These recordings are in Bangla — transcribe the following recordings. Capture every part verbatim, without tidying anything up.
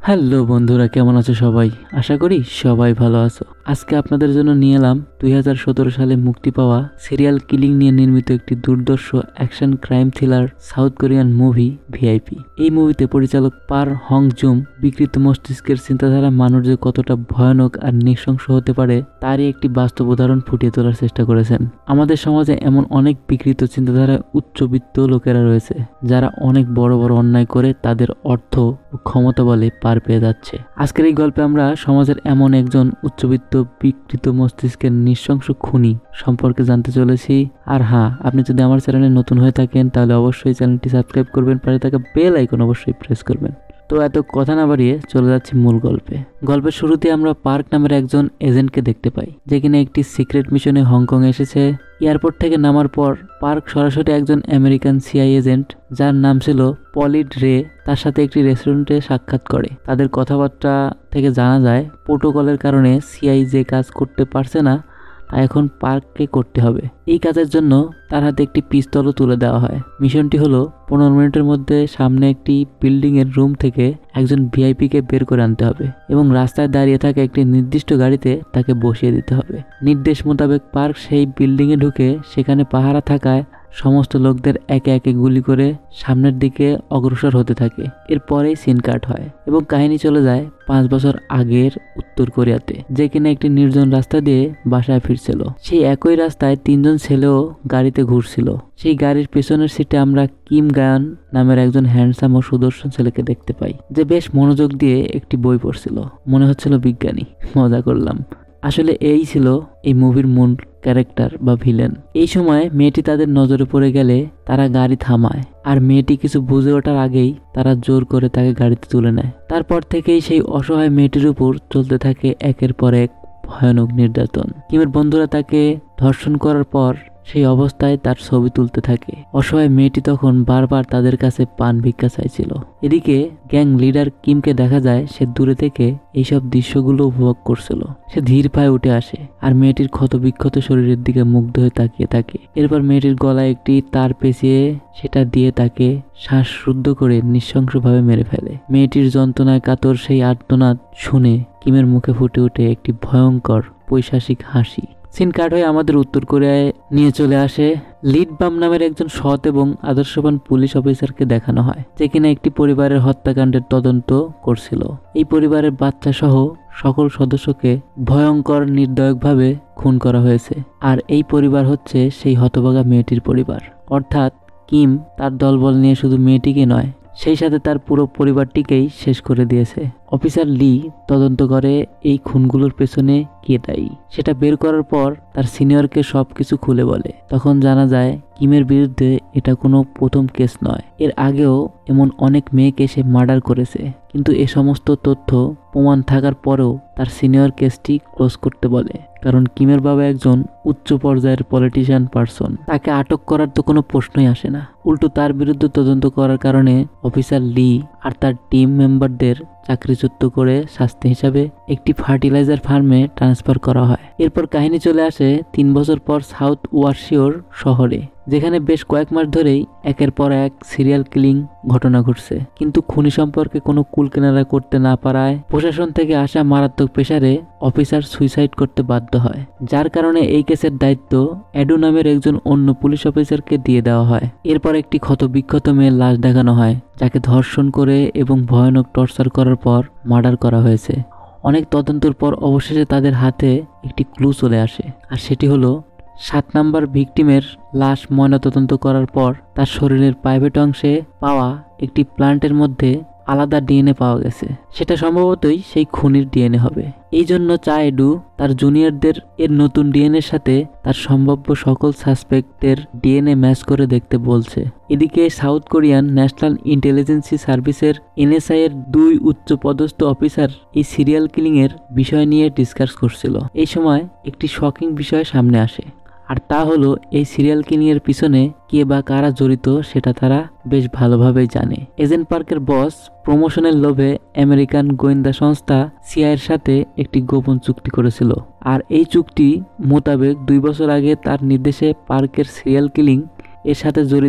হ্যালো বন্ধুরা, কেমন আছো সবাই? আশা করি সবাই ভালো আছো। আজকে আপনাদের জন্য নিয়ে এলাম দুই হাজার সতেরো সালে মুক্তি পাওয়া সিরিয়াল কিলিং নিয়ে নির্মিত একটি দুর্ধর্ষ action crime thriller South Korean movie VIP. এই মুভিতে পরিচালক পার হং জুম বিকৃত মস্তিষ্কের চিন্তাধারা মানুষ যে কতটা ভয়ানক আর নৃশংস হতে পারে তারই একটি বাস্তব উদাহরণ ফুটিয়ে তোলার চেষ্টা করেছেন। আমাদের সমাজে এমন অনেক বিকৃত চিন্তাধারা উচ্চবিত্ত লোকেরা রয়েছে যারা অনেক বড় বড় অন্যায় করে তাদের অর্থ ও ক্ষমতা বলে পার পেয়ে যাচ্ছে। আজকের এই গল্পে আমরা সমাজের এমন একজন উচ্চবিত্ত বিকৃত মস্তিষ্কের নৃশংস খুনি সম্পর্কে জানতে চলেছি। আর হ্যাঁ, আপনি যদি আমার চ্যানেলে নতুন হয়ে থাকেন তাহলে অবশ্যই চ্যানেলটি সাবস্ক্রাইব করবেন, পাশে থাকা বেল আইকন অবশ্যই প্রেস করবেন। তো এত কথা না বাড়িয়ে চলে যাচ্ছি মূল গল্পে। গল্পের শুরুতে আমরা পার্ক নামের একজন এজেন্টকে দেখতে পাই, যে কিনা একটি সিক্রেট মিশনে হংকং এসেছে। এয়ারপোর্ট থেকে নামার পর পার্ক সরাসরি একজন আমেরিকান সিআই এজেন্ট যার নাম ছিল পলিড রে তার সাথে একটি রেস্টুরেন্টে সাক্ষাৎ করে। তাদের কথাবার্তা থেকে জানা যায় প্রোটোকলের কারণে সিআই যে কাজ করতে পারছে না তা এখন পার্ককে করতে হবে। এই কাজের জন্য তার হাতে একটি পিস্তলও তুলে দেওয়া হয়। মিশনটি হলো পনেরো মিনিটের মধ্যে সামনে একটি বিল্ডিং এর রুম থেকে একজন ভিআইপি কে বের করে আনতে হবে এবং রাস্তায় দাঁড়িয়ে থাকা একটি নির্দিষ্ট গাড়িতে তাকে বসিয়ে দিতে হবে। নির্দেশ মোতাবেক পার্ক সেই বিল্ডিং এ ঢুকে সেখানে পাহারা থাকায় সমস্ত লোকদের একে একে গুলি করে সামনের দিকে অগ্রসর হতে থাকে। এরপরেই সিন কাট হয় এবং কাহিনী চলে যায় পাঁচ বছর আগের উত্তর কোরিয়াতে, যে কিনা একটি নির্জন রাস্তা দিয়ে বাসায় ফিরছিল। সেই একই রাস্তায় তিনজন ছেলেও গাড়িতে ঘুরছিল। সেই গাড়ির পেছনের সিটে আমরা কিম গায়ন নামের একজন হ্যান্ডসাম ও সুদর্শন ছেলেকে দেখতে পাই, যে বেশ মনোযোগ দিয়ে একটি বই পড়ছিল। মনে হচ্ছিল বিজ্ঞানী। মজা করলাম। আসলে এই ছিল এই মুভির মূল ক্যারেক্টার বা ভিলেন। এই সময় মেয়েটি তাদের নজরে পড়ে গেলে তারা গাড়ি থামায়, আর মেয়েটি কিছু বুঝে ওঠার আগেই তারা জোর করে তাকে গাড়িতে তুলে নেয়। তারপর থেকেই সেই অসহায় মেয়েটির উপর চলতে থাকে একের পর এক ভয়ানক নির্যাতন। কিমের বন্ধুরা তাকে ধর্ষণ করার পর সেই অবস্থায় তার ছবি তুলতে থাকে। অসহায় মেয়েটি তখন বারবার তাদের কাছে পান ভিক্ষা চাইছিল। এদিকে গ্যাং লিডার কিমকে দেখা যায় সে দূরে থেকে এইসব দৃশ্যগুলো উপভোগ করছিল। সে ধীর পায়ে উঠে আসে আর মেয়েটির ক্ষত বিক্ষত শরীরের দিকে মুগ্ধ হয়ে তাকিয়ে থাকে। এরপর মেয়েটির গলায় একটি তার পেঁচিয়ে সেটা দিয়ে তাকে শ্বাসরুদ্ধ করে নৃশংসভাবে মেরে ফেলে। মেয়েটির যন্ত্রণায় কাতর সেই আর্তনাদ শুনে কিমের মুখে ফুটে ওঠে একটি ভয়ঙ্কর পৈশাচিক হাসি। সিন কাট হয়ে আমাদের উত্তর কোরিয়ায় নিয়ে চলে আসে। লিড বাম নামের একজন সৎ এবং আদর্শবান পুলিশ অফিসারকে দেখানো হয়, যে কিনা একটি পরিবারের হত্যাকাণ্ডের তদন্ত করছিল। এই পরিবারের বাচ্চা সহ সকল সদস্যকে ভয়ঙ্কর নির্দয়কভাবে খুন করা হয়েছে। আর এই পরিবার হচ্ছে সেই হতভাগা মেয়েটির পরিবার। অর্থাৎ কিম তার দলবল নিয়ে শুধু মেয়েটিকে নয়, সেই সাথে তার পুরো পরিবারটিকেই শেষ করে দিয়েছে। অফিসার লি তদন্ত করে এই খুনগুলোর পেছনে কে দায়ী সেটা বের করার পর তার সিনিয়রকে সবকিছু খুলে বলে। তখন জানা যায় কিমের বিরুদ্ধে এটা কোনো প্রথম কেস নয়, এর আগেও এমন অনেক মেয়েকে সে মার্ডার করেছে। কিন্তু এ সমস্ত তথ্য প্রমাণ থাকার পরেও তার সিনিয়র কেসটি ক্লোজ করতে বলে, কারণ কিমের বাবা একজন উচ্চ পর্যায়ের পলিটিশিয়ান পারসন। তাকে আটক করার তো কোনো প্রশ্নই আসে না। উল্টো তার বিরুদ্ধে তদন্ত করার কারণে অফিসার লি আর তার টিম মেম্বারদের চাকরিচ্যুত করে শাস্তি হিসাবে একটি ফার্টিলাইজার ফার্মে ট্রান্সফার করা হয়। এরপর কাহিনী চলে আসে তিন বছর পর সাউথ ওয়ারশিওর শহরে, যেখানে বেশ কয়েক মাস ধরেই একের পর এক সিরিয়াল কিলিং ঘটনা ঘটছে। কিন্তু খুনি সম্পর্কে কোনো কুলকিনারা করতে না পারায় প্রশাসন থেকে আসা মারাত্মক প্রেসারে অফিসার সুইসাইড করতে বাধ্য হয়, যার কারণে এই কেসের দায়িত্ব এডু নামের একজন অন্য পুলিশ অফিসারকে দিয়ে দেওয়া হয়। এরপর একটি ক্ষত বিক্ষত মেয়ের লাশ দেখানো হয়, যাকে ধর্ষণ করে এবং ভয়ানক টর্চার করার পর মার্ডার করা হয়েছে। অনেক তদন্তের পর অবশেষে তাদের হাতে একটি ক্লু চলে আসে, আর সেটি হলো সাত নাম্বার ভিকটিমের লাশ ময়নাতদন্ত করার পর তার শরীরের প্রাইভেট অংশে পাওয়া একটি প্লান্টের মধ্যে আলাদা ডিএনএ পাওয়া গেছে। সেটা সম্ভবতই সেই খুনির ডিএনএ হবে। এই জন্য চা এডু তার জুনিয়রদের এর নতুন ডিএনএর সাথে তার সম্ভাব্য সকল সাসপেক্টের ডিএনএ ম্যাচ করে দেখতে বলছে। এদিকে সাউথ কোরিয়ান ন্যাশনাল ইন্টেলিজেন্সি সার্ভিসের এনএসআই এর দুই উচ্চ পদস্থ অফিসার এই সিরিয়াল কিলিং এর বিষয় নিয়ে ডিসকাস করছিল। এই সময় একটি শকিং বিষয় সামনে আসে, আর তা হলো এই সিরিয়াল কিলিং এর পিছনে কে বা কারা জড়িত সেটা তারা বেশ ভালোভাবেই জানে। এজেন্ট পার্কের বস প্রমোশনের লোভে আমেরিকান গোয়েন্দা সংস্থা সিআইএর সাথে একটি গোপন চুক্তি করেছিল, আর এই চুক্তি মোতাবেক দুই বছর আগে তার নির্দেশে পার্কের সিরিয়াল কিলিং এর সাথে জড়িত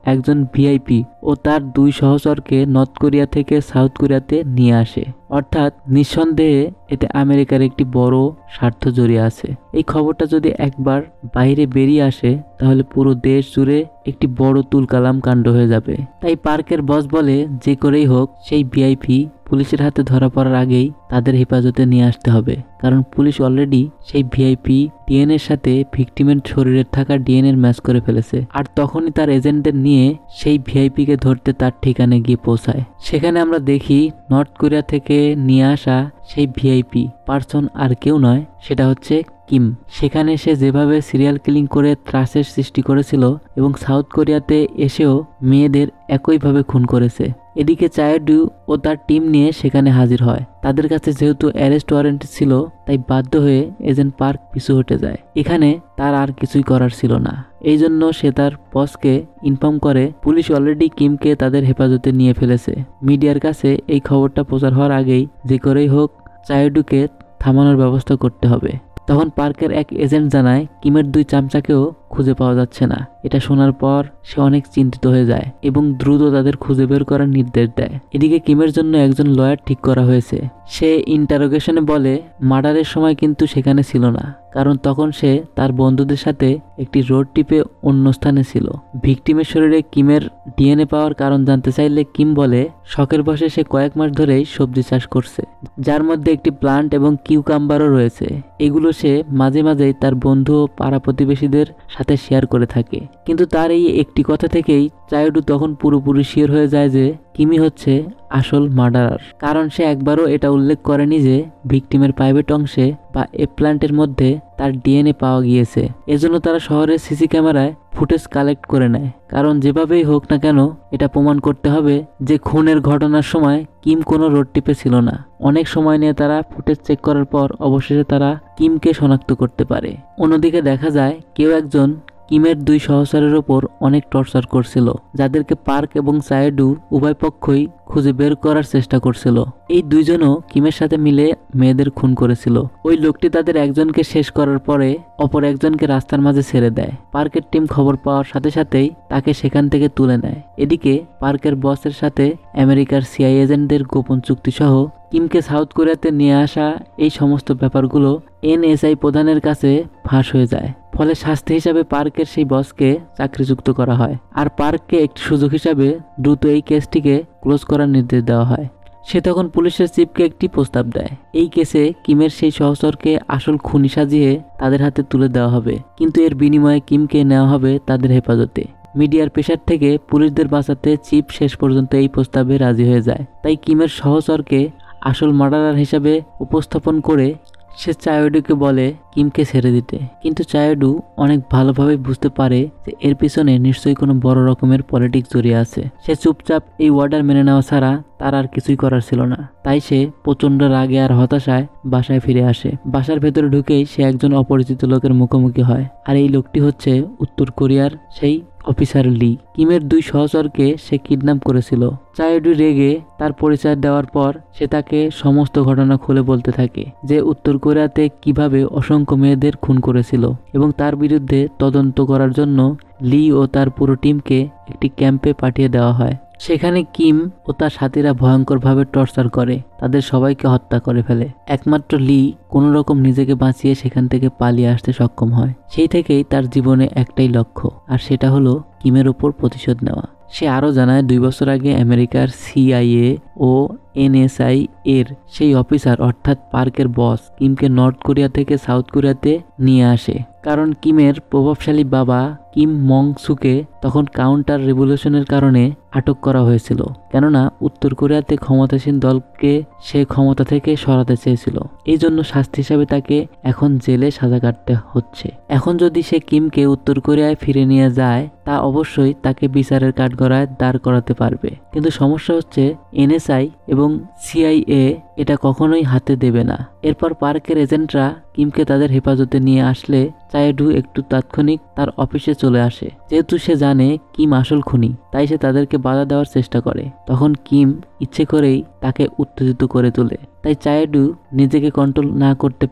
একজন ভিআইপি ও তার দুই সহচরকে নর্থ কোরিয়া থেকে সাউথ কোরিয়াতে নিয়ে আসে। অর্থাৎ নিঃসন্দেহে এতে আমেরিকার একটি বড় স্বার্থ জড়িয়ে আছে। এই খবরটা যদি একবার বাইরে বেরিয়ে আসে তাহলে পুরো দেশ জুড়ে একটি বড় তুলকালাম কাণ্ড হয়ে যাবে। তাই পার্কের বস বলে যে করেই হোক সেই ভিআইপি পুলিশের হাতে ধরা পড়ার আগেই তাদের হেফাজতে নিয়ে আসতে হবে, কারণ পুলিশ অলরেডি সেই ভিআইপি ডিএনএর সাথে ভিকটিমের শরীরের থাকা ডিএনএ ম্যাচ করে ফেলেছে। আর তখনই তার এজেন্টদের নিয়ে সেই ভিআইপিকে ধরতে তার ঠিকানে গিয়ে পৌঁছায়। সেখানে আমরা দেখি নর্থ কোরিয়া থেকে নিয়ে আসা সেই ভিআইপি পার্সন আর কেউ নয়, সেটা হচ্ছে কিম। সেখানে সে যেভাবে সিরিয়াল কিলিং করে ত্রাসের সৃষ্টি করেছিল এবং সাউথ কোরিয়াতে এসেও মেয়েদের একইভাবে খুন করেছে। এদিকে চায়োডু ও তার টিম নিয়ে সেখানে হাজির হয়। তাদের কাছে যেহেতু অ্যারেস্ট ওয়ারেন্ট ছিল তাই বাধ্য হয়ে এজেন্ট পার্ক পিছু হটে যায়। এখানে তার আর কিছুই করার ছিল না, এই জন্য সে তার বসকে ইনফর্ম করে পুলিশ অলরেডি কিমকে তাদের হেফাজতে নিয়ে ফেলেছে। মিডিয়ার কাছে এই খবরটা প্রচার হওয়ার আগেই যে করেই হোক চায়োডুকে থামানোর ব্যবস্থা করতে হবে। তখন পার্কের এক এজেন্ট জানায় কিমের দুই চামচাকেও খুঁজে পাওয়া যাচ্ছে না। এটা শোনার পর সে অনেক চিন্তিত হয়ে যায় এবং দ্রুত তাদের খুঁজে বের করার নির্দেশ দেয়। এদিকে কিমের জন্য একজন লয়ার ঠিক করা হয়েছে। সে ইন্টারোগেশনে বলে মার্ডারের সময় কিন্তু সেখানে ছিল না, কারণ তখন সে তার বন্ধুদের সাথে একটি রোড ট্রিপে অন্য স্থানে ছিল। ভিকটিমের শরীরে কিমের ডিএনএ পাওয়ার কারণ জানতে চাইলে কিম বলে শখের বসে সে কয়েক মাস ধরেই সবজি চাষ করছে, যার মধ্যে একটি প্লান্ট এবং কিউকাম্বারও রয়েছে। এগুলো সে মাঝে মাঝেই তার বন্ধু ও পাড়া প্রতিবেশীদের সাথে শেয়ার করে থাকে। কিন্তু তার এই একটি কথা থেকেই চায়োডু তখন পুরোপুরি শিওর হয়ে যায় যে কিমি হচ্ছে আসল মার্ডারার, কারণ সে একবারও এটা উল্লেখ করেনি যে ভিকটিমের প্রাইভেট অংশে বা এ প্ল্যান্টের মধ্যে তার ডিএনএ পাওয়া গিয়েছে। এজন্য তারা শহরের সিসি ক্যামেরায় ফুটেজ কালেক্ট করে নেয়, কারণ যেভাবেই হোক না কেন এটা প্রমাণ করতে হবে যে খুনের ঘটনার সময় কিম কোনো রোড টিপে ছিল না। অনেক সময় নিয়ে তারা ফুটেজ চেক করার পর অবশেষে তারা কিমকে শনাক্ত করতে পারে। অন্যদিকে দেখা যায় কেউ একজন কিমের দুই সহচরের ওপর অনেক টর্চার করছিল, যাদেরকে পার্ক এবং চায়োডু উভয় পক্ষই খুঁজে বের করার চেষ্টা করছিল। এই দুইজনও কিমের সাথে মিলে মেয়েদের খুন করেছিল। ওই লোকটি তাদের একজনকে শেষ করার পরে অপর একজনকে রাস্তার মাঝে ছেড়ে দেয়। পার্কের টিম খবর পাওয়ার সাথে সাথেই তাকে সেখান থেকে তুলে নেয়। এদিকে পার্কের বসের সাথে আমেরিকার সিআই এজেন্টদের গোপন চুক্তি সহ কিমকে সাউথ কোরিয়াতে নিয়ে আসা এই সমস্ত ব্যাপারগুলো এনএসআই প্রধানের কাছে ফাঁস হয়ে যায়। ফলে শাস্তি হিসাবে পার্কের সেই বসকে চাকরিযুক্ত করা হয়, আর পার্ককে একটি সুযোগ হিসাবে দ্রুত এই কেসটিকে ক্লোজ করার নির্দেশ দেওয়া হয়। সে তখন পুলিশের চিফকে একটি প্রস্তাব দেয়। এই কেসে কিমের সেই সহচরকে আসল খুনি সাজিয়ে তাদের হাতে তুলে দেওয়া হবে, কিন্তু এর বিনিময়ে কিমকে নেওয়া হবে তাদের হেফাজতে। মিডিয়ার প্রেসার থেকে পুলিশদের বাঁচাতে চিফ শেষ পর্যন্ত এই প্রস্তাবে রাজি হয়ে যায়। তাই কিমের সহচরকে আসল মার্ডারার হিসাবে উপস্থাপন করে সে চায়োডুকে বলে কিমকে ছেড়ে দিতে। কিন্তু চায়োডু অনেক ভালোভাবে বুঝতে পারে যে এর পিছনে নিশ্চয়ই কোনো বড় রকমের পলিটিক্স জড়িয়ে আছে। সে চুপচাপ এই অর্ডার মেনে নেওয়া ছাড়া তার আর কিছুই করার ছিল না। তাই সে প্রচন্ড রাগে আর হতাশায় বাসায় ফিরে আসে। বাসার ভেতরে ঢুকেই সে একজন অপরিচিত লোকের মুখোমুখি হয়, আর এই লোকটি হচ্ছে উত্তর কোরিয়ার সেই অফিসার লি। কিমের দুই সহচরকে সে কিডন্যাপ করেছিল। চায়োডু রেগে তার পরিচয় দেওয়ার পর সে তাকে সমস্ত ঘটনা খুলে বলতে থাকে যে উত্তর কোরিয়াতে কিভাবে অসংখ্য মেয়েদের খুন করেছিল এবং তার বিরুদ্ধে তদন্ত করার জন্য লি ও তার পুরো টিমকে একটি ক্যাম্পে পাঠিয়ে দেওয়া হয়। সেখানে কিম ও তার সাথীরা ভয়ঙ্করভাবে টর্চার করে, তাদের সবাইকে হত্যা করে ফেলে। একমাত্র লি কোনো রকম নিজেকে বাঁচিয়ে সেখান থেকে পালিয়ে আসতে সক্ষম হয়। সেই থেকেই তার জীবনে একটাই লক্ষ্য, আর সেটা হলো কিমের ওপর প্রতিশোধ নেওয়া। সে আরও জানায় দুই বছর আগে আমেরিকার সিআইএ ও এনএসআই এর সেই অফিসার অর্থাৎ পার্কের বস কিমকে নর্থ কোরিয়া থেকে সাউথ কোরিয়াতে নিয়ে আসে, কারণ কিমের প্রভাবশালী বাবা কিম মং সুকে তখন কাউন্টার রেভলিউশনের কারণে আটক করা হয়েছিল, কেননা উত্তর কোরিয়াতে ক্ষমতাসীন দলকে সে ক্ষমতা থেকে সরাতে চেয়েছিল। এই জন্য শাস্তি হিসাবে তাকে এখন জেলে সাজা কাটতে হচ্ছে। এখন যদি সে কিমকে উত্তর কোরিয়ায় ফিরে নিয়ে যায় তা অবশ্যই তাকে বিচারের কাঠগড়ায় দাঁড় করাতে পারবে, কিন্তু সমস্যা হচ্ছে এনএসআই এবং সিআইএ এটা কখনোই হাতে দেবে না। এরপর পার্কের এজেন্টরা কিমকে তাদের হেফাজতে নিয়ে আসলে চায়োডু একটু তাৎক্ষণিক তার অফিসে চলে আসে। যেহেতু সে জানে কিম আসল খুনি, তাই সে তাদেরকে বাধা দেওয়ার চেষ্টা করে। তখন কিম ইচ্ছে করেই তাকে উত্তেজিত করে তোলে। তাই চায়োডু নিজেকে কন্ট্রোল না করতে পেরে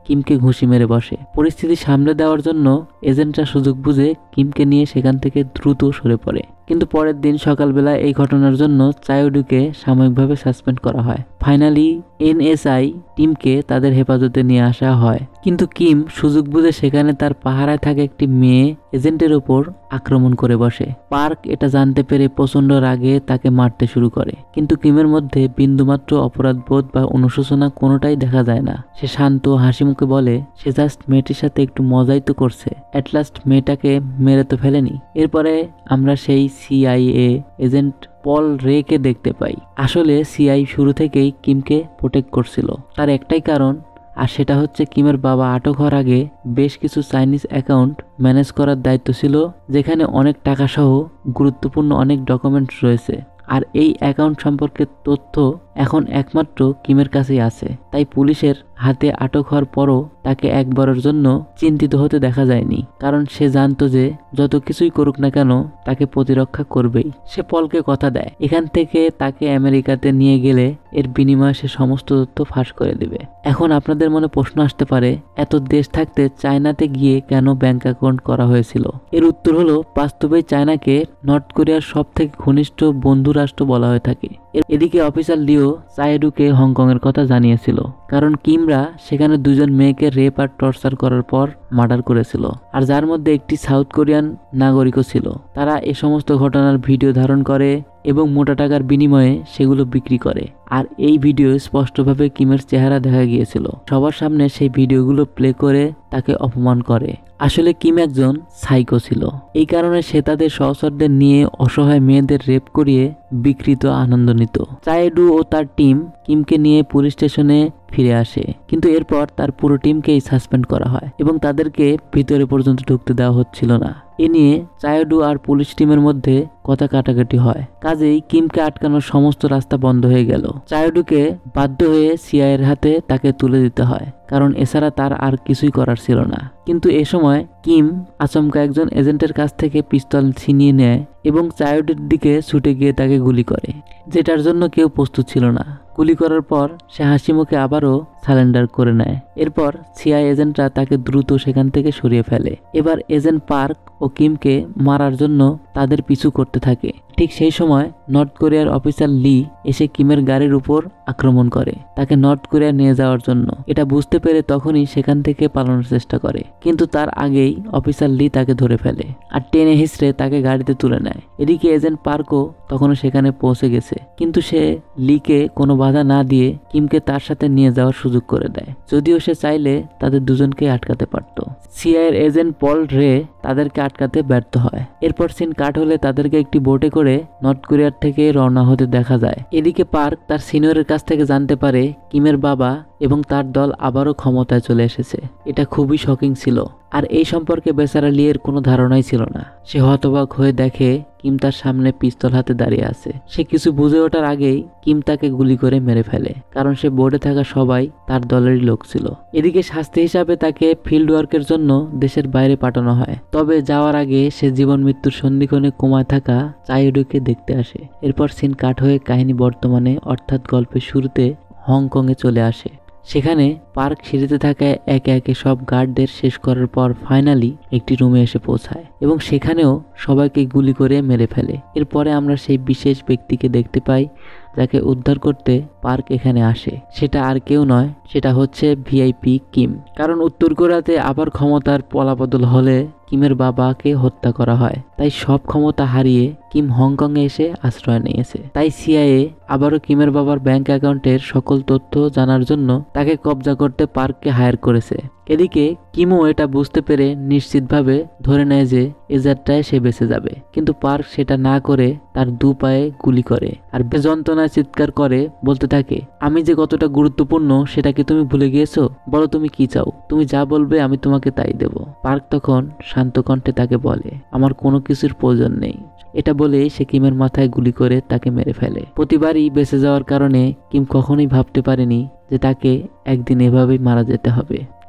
কিমকে ঘুষি মেরে বসে। পরিস্থিতি সামলে দেওয়ার জন্য এজেন্টরা সুযোগ বুঝে কিমকে নিয়ে সেখান থেকে দ্রুত সরে পড়ে। কিন্তু পরের দিন সকালবেলা এই ঘটনার জন্য চায়োডুকে সাময়িকভাবে সাসপেন্ড করা হয়। ফাইনালি এনএসআই টিমকে তাদের হেফাজতে নিয়ে আসা হয়। কিন্তু কিম সুযোগ বুঝে সেখানে তার পাহারায় থাকা একটি মেয়ে এজেন্টের উপর আক্রমণ করে বসে। পার্ক এটা জানতে পেরে প্রচন্ড রাগে তাকে মারতে শুরু করে, কিন্তু কিমের মধ্যে বিন্দুমাত্র অপরাধবোধ বা অনুশোচনা কোনোটাই দেখা যায় না। সে শান্ত হাসি মুখে বলে সে জাস্ট মেয়েটির সাথে একটু মজাই তো করছে, অ্যাটলাস্ট মেয়েটাকে মেরে তো ফেলেনি। এরপরে আমরা সেই সিআইএ এজেন্ট পল রেকে দেখতে পাই। আসলে সিআই শুরু থেকেই কিমকে প্রোটেক্ট করছিল, তার একটাই কারণ, আর সেটা হচ্ছে কিমের বাবা আটক হওয়ার আগে বেশ কিছু চাইনিজ অ্যাকাউন্ট ম্যানেজ করার দায়িত্ব ছিল, যেখানে অনেক টাকা সহ গুরুত্বপূর্ণ অনেক ডকুমেন্ট রয়েছে। আর এই অ্যাকাউন্ট সম্পর্কে তথ্য এখন একমাত্র কিমের কাছেই আছে। তাই পুলিশের হাতে আটক হওয়ার পরও তাকে একবারের জন্য চিন্তিত হতে দেখা যায়নি, কারণ সে জানতো যে যত কিছুই করুক না কেন তাকে প্রতিরক্ষা করবেই। সে পলকে কথা দেয় এখান থেকে তাকে আমেরিকাতে নিয়ে গেলে এর বিনিময়ে সে সমস্ত তথ্য ফাঁস করে দেবে। এখন আপনাদের মনে প্রশ্ন আসতে পারে, এত দেশ থাকতে চায়নাতে গিয়ে কেন ব্যাংক অ্যাকাউন্ট করা হয়েছিল? এর উত্তর হলো, বাস্তবে চায়নাকে নর্থ কোরিয়ার সব থেকে ঘনিষ্ঠ বন্ধু রাষ্ট্র বলা হয়ে থাকে। এদিকে অফিসার লিও চায়োডুকে হংকং এর কথা জানিয়েছিল, কারণ কিমরা সেখানে দুজন মেয়েকে রেপ আর টর্চার করার পর মার্ডার করেছিল, আর যার মধ্যে একটি সাউথ কোরিয়ান নাগরিকও ছিল। তারা এ সমস্ত ঘটনার ভিডিও ধারণ করে এবং মোটা টাকার বিনিময়ে সেগুলো বিক্রি করে। আর এই ভিডিও স্পষ্টভাবে কিমের চেহারা দেখা গিয়েছিল। সবার সামনে সেই ভিডিওগুলো প্লে করে তাকে অপমান করে। আসলে কিম একজন সাইকো ছিল, এই কারণে সে তাদের সহচরদের নিয়ে অসহায় মেয়েদের রেপ করিয়ে বিকৃত আনন্দ নিত। চায়োডু ও তার টিম কিমকে নিয়ে পুলিশ স্টেশনে ফিরে আসে, কিন্তু এরপর তার পুরো টিমকেই সাসপেন্ড করা হয় এবং তাদেরকে ভিতরে পর্যন্ত ঢুকতে দেওয়া হচ্ছিল না। এ নিয়ে চায়োডু আর পুলিশ টিমের মধ্যে কথা কাটাকাটি হয়, কাজেই কিমকে আটকানোর সমস্ত রাস্তা বন্ধ হয়ে গেল। চায়োডুকে বাধ্য হয়ে সিআইয়ের হাতে তাকে তুলে দিতে হয়, কারণ এছাড়া তার আর কিছুই করার ছিল না। কিন্তু এ সময় কিম আচমকা একজন এজেন্টের কাছ থেকে পিস্তল ছিনিয়ে নেয় এবং চায়োডুর দিকে ছুটে গিয়ে তাকে গুলি করে, যেটার জন্য কেউ প্রস্তুত ছিল না। গুলি করার পর সে হাসি মুখে আবারও সারেন্ডার করে নেয়। এরপর সিআই এজেন্টরা তাকে দ্রুত সেখান থেকে সরিয়ে ফেলে। এবার এজেন্ট পার্ক ও কিমকে মারার জন্য তাদের পিছু করতে থাকে। ঠিক সেই সময় নর্থ কোরিয়ার অফিসার লি এসে কিমের গাড়ির উপর আক্রমণ করে তাকে নর্থ কোরিয়া নিয়ে যাওয়ার জন্য। এটা বুঝতে পেরে তখনই সেখান থেকে পালানোর চেষ্টা করে, কিন্তু তার আগেই অফিসার লি তাকে ধরে ফেলে আর টেনে হিঁচড়ে তাকে গাড়িতে তুলে নেয়। এদিকে এজেন্ট পার্কও তখনও সেখানে পৌঁছে গেছে, কিন্তু সে লিকে কোনো বাধা না দিয়ে কিমকে তার সাথে নিয়ে যাওয়ার সুযোগ করে দেয়, যদিও সে চাইলে তাদের দুজনকে আটকাতে পারত। সিআইয়ের এজেন্ট পল রে তাদেরকে আটকাতে ব্যর্থ হয়। এরপর সিন কাট হলে তাদেরকে একটি বোটে করে নর্থ কোরিয়ার থেকে রওনা হতে দেখা যায়। এদিকে পার্ক তার সিনিয়রের কাছ থেকে জানতে পারে কিমের বাবা এবং তার দল আবারও ক্ষমতায় চলে এসেছে। এটা খুবই শকিং ছিল, আর এই সম্পর্কে বেচারা লিয়ের কোনো ধারণাই ছিল না। সে হতবাক হয়ে দেখে কিম তার সামনে পিস্তল হাতে দাঁড়িয়ে আছে। সে কিছু বুঝে ওঠার আগেই কিম তাকে গুলি করে মেরে ফেলে, কারণ সে বোর্ডে থাকা সবাই তার দলেরই লোক ছিল। এদিকে শাস্তি হিসাবে তাকে ফিল্ড ওয়ার্কের জন্য দেশের বাইরে পাঠানো হয়। তবে যাওয়ার আগে সে জীবন মৃত্যুর সন্ধিক্ষণে কোমায় থাকা চায়োডুকে দেখতে আসে। এরপর সিন কাট হয়ে কাহিনী বর্তমানে অর্থাৎ গল্পের শুরুতে হংকংয়ে চলে আসে। সেখানে পার্ক সিঁড়িতে থাকা একে একে সব গার্ডদের শেষ করার পর ফাইনালি একটি রুমে এসে পৌঁছায় এবং সেখানেও সবাইকে গুলি করে মেরে ফেলে। এরপরে আমরা সেই বিশেষ ব্যক্তিকে দেখতে পাই যাকে উদ্ধার করতে পার্ক এখানে আসে। সেটা আর কেউ নয়, সেটা হচ্ছে ভিআইপি কিম। কারণ উত্তর কোরিয়াতে আবার ক্ষমতার পলাবদল হলে কিমের বাবাকে হত্যা করা হয়, তাই সব ক্ষমতা হারিয়ে কিম হংকং এ এসে আশ্রয় নিয়েছে। তাই সিআইএ আবারও কিমের বাবার ব্যাংক অ্যাকাউন্টের সকল তথ্য জানার জন্য তাকে কবজা করতে পার্ককে হায়ার করেছে। এদিকে কিমও এটা বুঝতে পেরে নিশ্চিতভাবে ধরে নেয় যে এ যাত্রায় সে বেঁচে যাবে, কিন্তু পার্ক সেটা না করে তার দু পায়ে গুলি করে আর বেযন্ত্রণায় চিৎকার করে বলতে থাকে, আমি যে কতটা গুরুত্বপূর্ণ সেটা কি তুমি ভুলে গিয়েছো? বলো তুমি কি চাও, তুমি যা বলবে আমি তোমাকে তাই দেব। পার্ক তখন শান্ত কণ্ঠে তাকে বলে, আমার কোনো কিছুর প্রয়োজন নেই। এটা বলে সে কিমের মাথায় গুলি করে তাকে মেরে ফেলে। প্রতিবারই বেঁচে যাওয়ার কারণে কিম কখনোই ভাবতে পারেনি যে তাকে একদিন এভাবেই মারা যেতে হবে।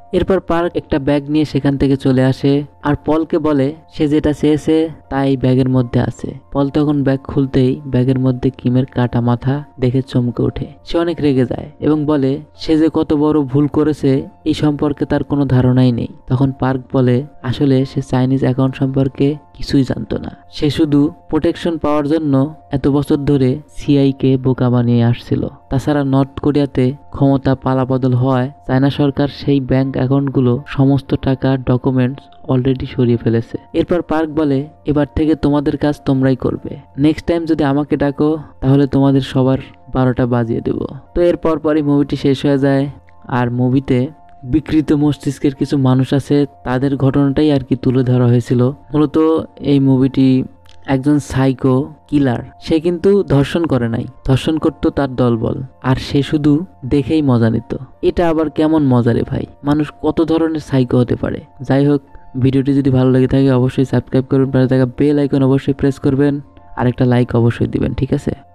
এরপর পার্ক একটা ব্যাগ নিয়ে সেখান থেকে চলে আসে আর পলকে বলে সে যেটা চেয়েছে তাই ব্যাগের মধ্যে আছে। পল তখন ব্যাগ খুলতেই ব্যাগের মধ্যে কিমের কাটা মাথা দেখে চমকে ওঠে। সে অনেক রেগে যায় এবং বলে সে যে কত বড় ভুল করেছে এই সম্পর্কে তার কোনো ধারণাই নেই। তখন পার্ক বলে আসলে সে চাইনিজ অ্যাকাউন্ট সম্পর্কে কিছুই জানতো না, সে শুধু প্রোটেকশন পাওয়ার জন্য এত বছর ধরে সিআই কে বোকা বানিয়ে আসছিল। তাছাড়া নর্থ কোরিয়াতে ক্ষমতা পালাবদল হওয়ায় চায়না সরকার সেই ব্যাংক অ্যাকাউন্টগুলো সমস্ত টাকা ডকুমেন্টস অলরেডি সরিয়ে ফেলেছে। এরপর পার্ক বলে এবার থেকে তোমাদের কাজ তোমরাই করবে, নেক্সট টাইম যদি আমাকে ডাকো তাহলে তোমাদের সবার বারোটা বাজিয়ে দেব। তো এরপর পরই মুভিটি শেষ হয়ে যায়। আর মুভিতে বিকৃত মস্তিষ্কের কিছু মানুষ আছে তাদের ঘটনাটাই আর কি তুলে ধরা হয়েছিল। মূলত এই মুভিটি একজন সাইকো কিলার, সে কিন্তু ধর্ষণ করে নাই, ধর্ষণ করতো তার দলবল, আর সে শুধু দেখেই মজা নিত। এটা আবার কেমন মজা রে ভাই, মানুষ কত ধরনের সাইকো হতে পারে। যাই হোক, ভিডিওটি যদি ভালো লেগে থাকে অবশ্যই সাবস্ক্রাইব করবেন, পাশে থাকা বেল আইকন অবশ্যই প্রেস করবেন, আর একটা লাইক অবশ্যই দিবেন, ঠিক আছে।